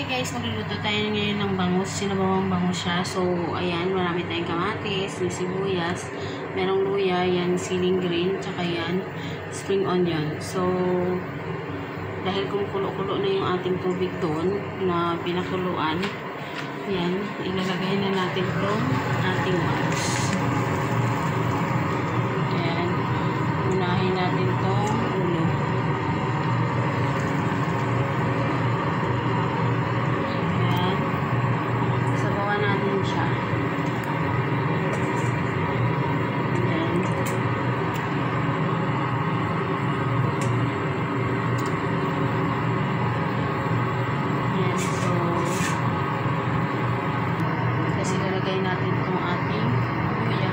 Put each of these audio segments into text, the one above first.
Hi guys, magluluto tayo ngayon ng bangus. Sinabawang bangus siya. So, ayan, marami tayong kamatis, may sibuyas, merong luya, yan, siling green, tsaka yan, spring onion. So, dahil kumukulo-kulo na yung ating tubig doon na pinakuluan, yan, ilalagay na natin itong ating bangus. Ayan, unahin natin itong ulo. Siya. Then, yes, so kasi lalagay natin itong ating luya.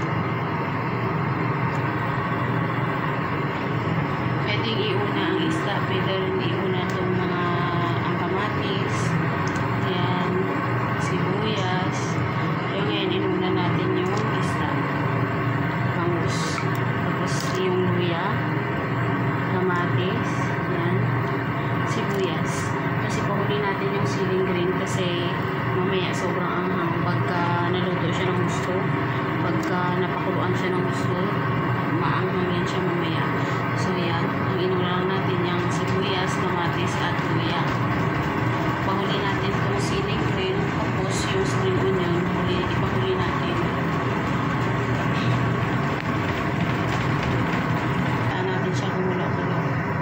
Pwedeng iuna ang isda, pwede rin iuna itong mga ang kamatis, yan, sibuyas. So ngayon, inuna natin yung isda, bangus, tapos yung luya, kamatis, yan, sibuyas. Kasi pahuli natin yung siling green kasi mamaya sobrang anghang pagka naluto siya ng gusto, pagka napakuluan siya ng gusto, maanghang yan siya mamaya. So yan, ang inuna lang natin yung sibuyas, kamatis at luya. Pahuli natin itong siling green, tapos yung spring onion, ipahuli natin. Kaya natin siya kumulo-kulo.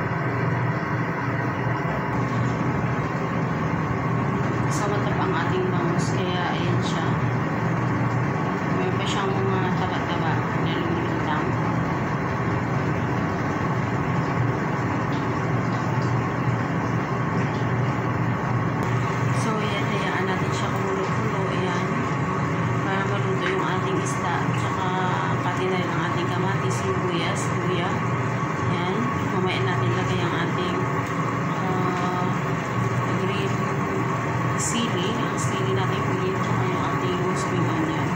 Kasama ito ang ating bangus, kaya ayan siya. Mayroon pa siyang mga taba-taba na lumulutang. Isda, tsaka pati na rin ang ating kamatis, sibuyas, luya. Yan. Mamaya natin lagay ang ating green sili. Ang sili natin green, tsaka yung ating spring onion.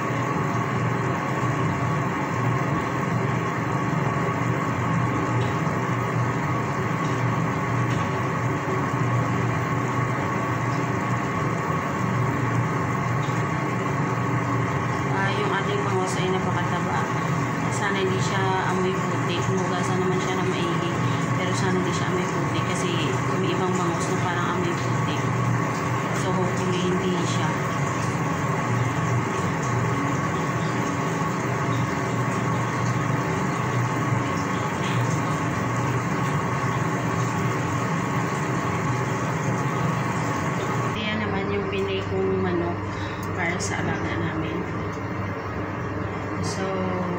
Bangus ay napakataba. Sana hindi siya amoy putik. Nugasan naman siya na maigi. Pero sana hindi siya amoy putik kasi may ibang bangus na parang amoy putik. So hopefully hindi siya. Ayan naman yung pinay kong manok para sa alaga namin. So,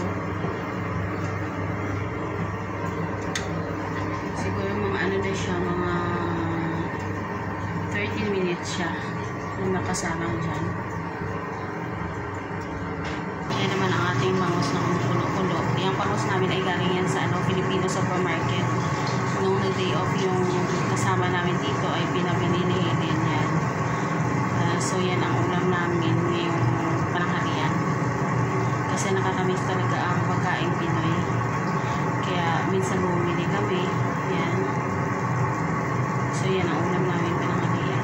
siguro mga ano na siya, mga 13 minutes siya na nakasalang dyan. Ayan naman ang ating bangus na kumukulo-kulo. Yung bangus namin ay galing yan sa Filipino supermarket. Nung nag-day off yung kasama namin dito ay pinabili ni Helen yan. So, yan ang ulam namin ngayong pananghalian. Kasi nakakamiss talaga ang pagkain Pinoy. Kaya minsan bumili kami. Yan. So yan ang ulam namin pinanghalian.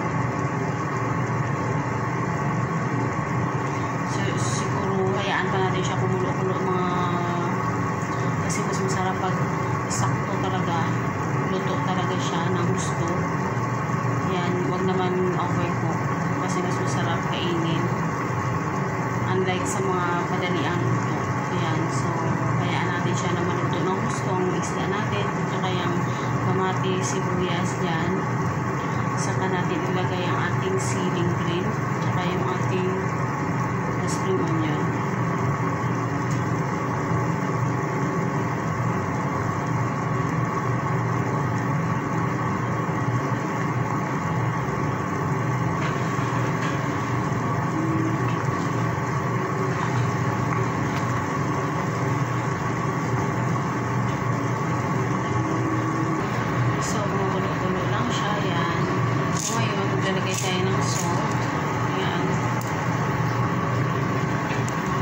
So siguro hayaan pa natin siya kumulo-kulo kasi mas masarap pag sakto talaga. Luto talaga siya ng gusto. Yan. Huwag naman overcook kasi mas masarap kainin. Unlike sa mga padaliang luto. Ayan. So, hayaan natin siya na maluto ng gusto ang isda natin. Tsaka yung kamatis, sibuyas dyan. Saka natin ilagay ang ating siling green. Tsaka yung ating spring onion. Maglalagay tayo ng salt. Ayan.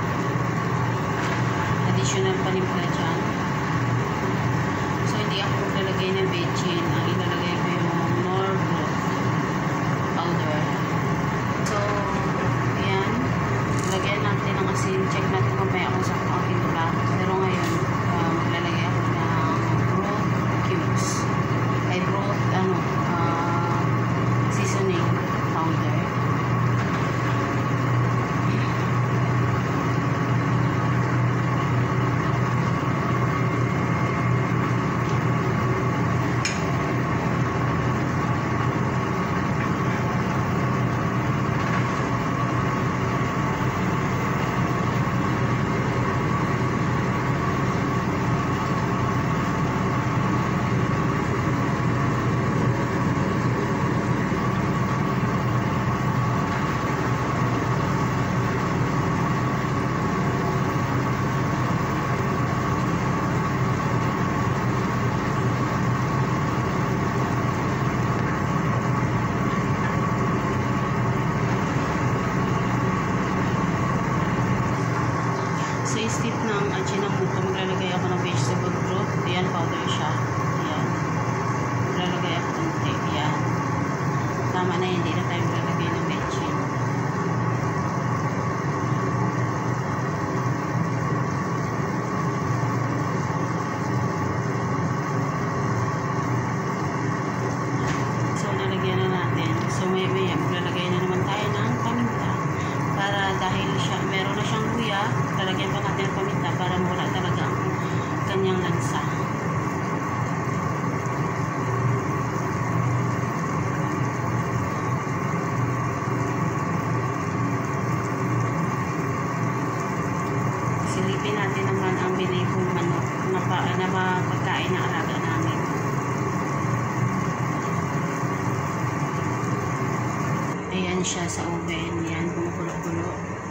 siya sa oven. Yan, kumukulo-kulo.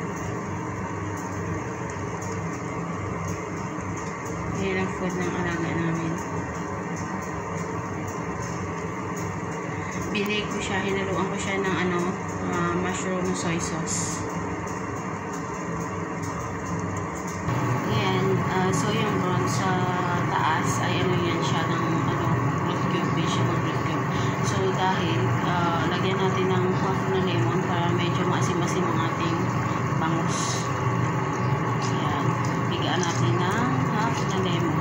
Yan ang food ng alaga namin. Bili ko siya, hinaluan ko siya ng mushroom soy sauce. Yan, so yung brown sa taas ay yan siya ng fruit cube, vegetable fruit cube. So dahil lagyan natin ng half na lemon para medyo maasim-asim ang ating bangus. Yan, bigyan natin ng half na lemon.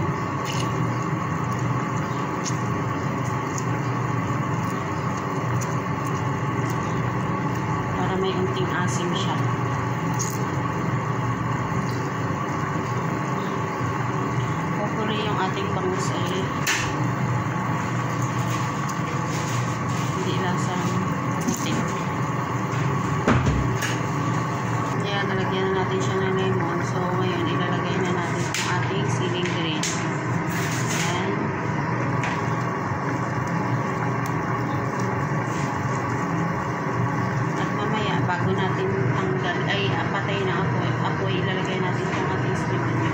May unting asim siya. Hopefully yung ating bangus ay hindi lasang putik. Kaya nalagyan na natin siya ng lemon. So ngayon ilalagay na natin ang ating ceiling green. Ayan. Bago natin tanggal ay patay na apoy ilalagay natin ang ating spring onion.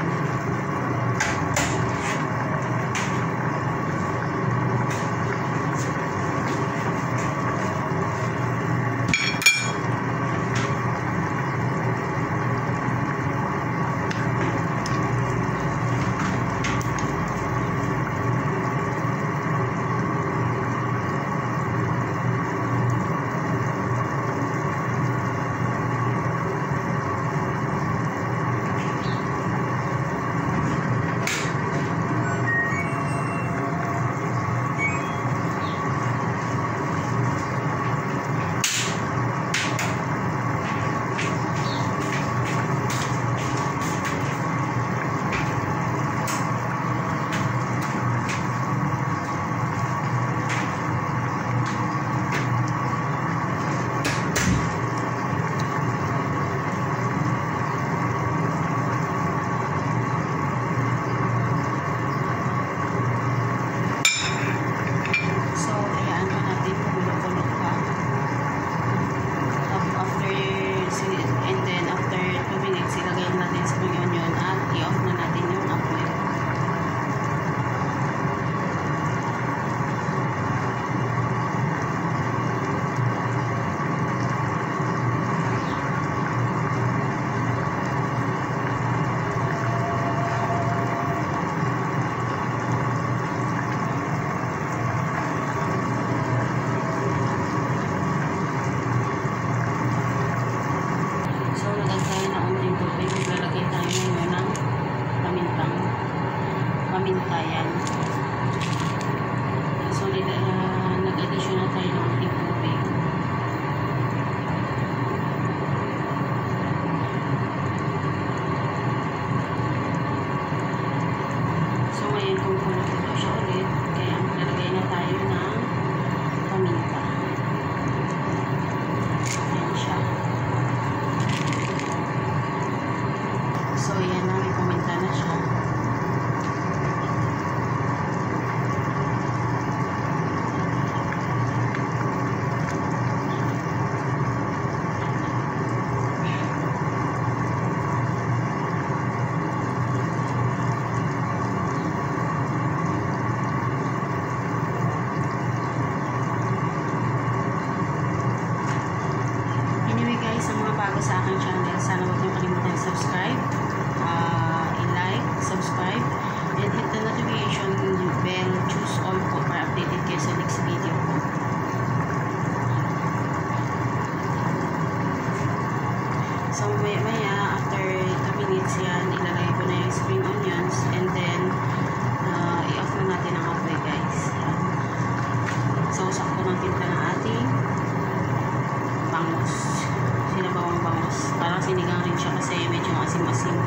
Pamintayan. So, nag-addition na tayo ng ating tubig. So, ngayon kung kulo-kulo siya ulit, kaya nalagay na tayo ng paminta. Ayan siya. So, yan na, may paminta na siya. Bago sa aking channel, sana huwag niyo kalimutan i-subscribe, i-like, subscribe, and hit the notification bell, choose all po para updated kayo sa next video po. So maya after 2 minutes yan, ilalagay ko na yung spring onions, and then i-off na natin ang apoy, guys. Yan. So sakto ng timpla ng ating bangus. Sinabawang bangus. Parang sinigang rin siya kasi medyo asim-asim.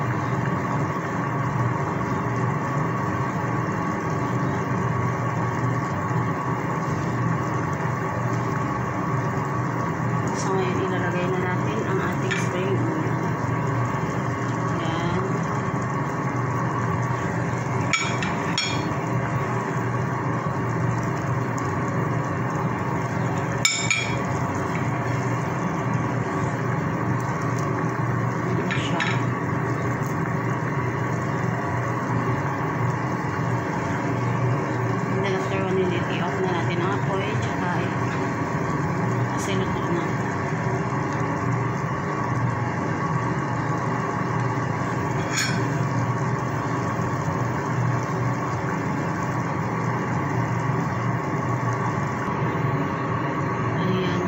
So ngayon ilalagay na natin ang ating spring onion. Ayan.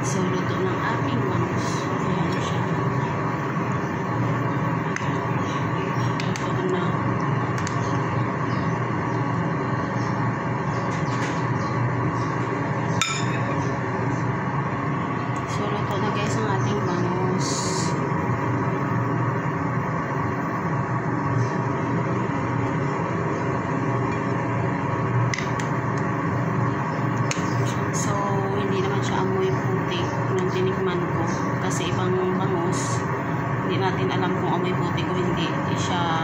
So, luto ng aking bangus. Ayan siya. Luto na. So, luto na guys ang ating bangus. So, hindi naman siya amoy putik nung tinikman ko. Kasi ibang bangus, hindi natin alam kung amoy putik o hindi. Hindi siya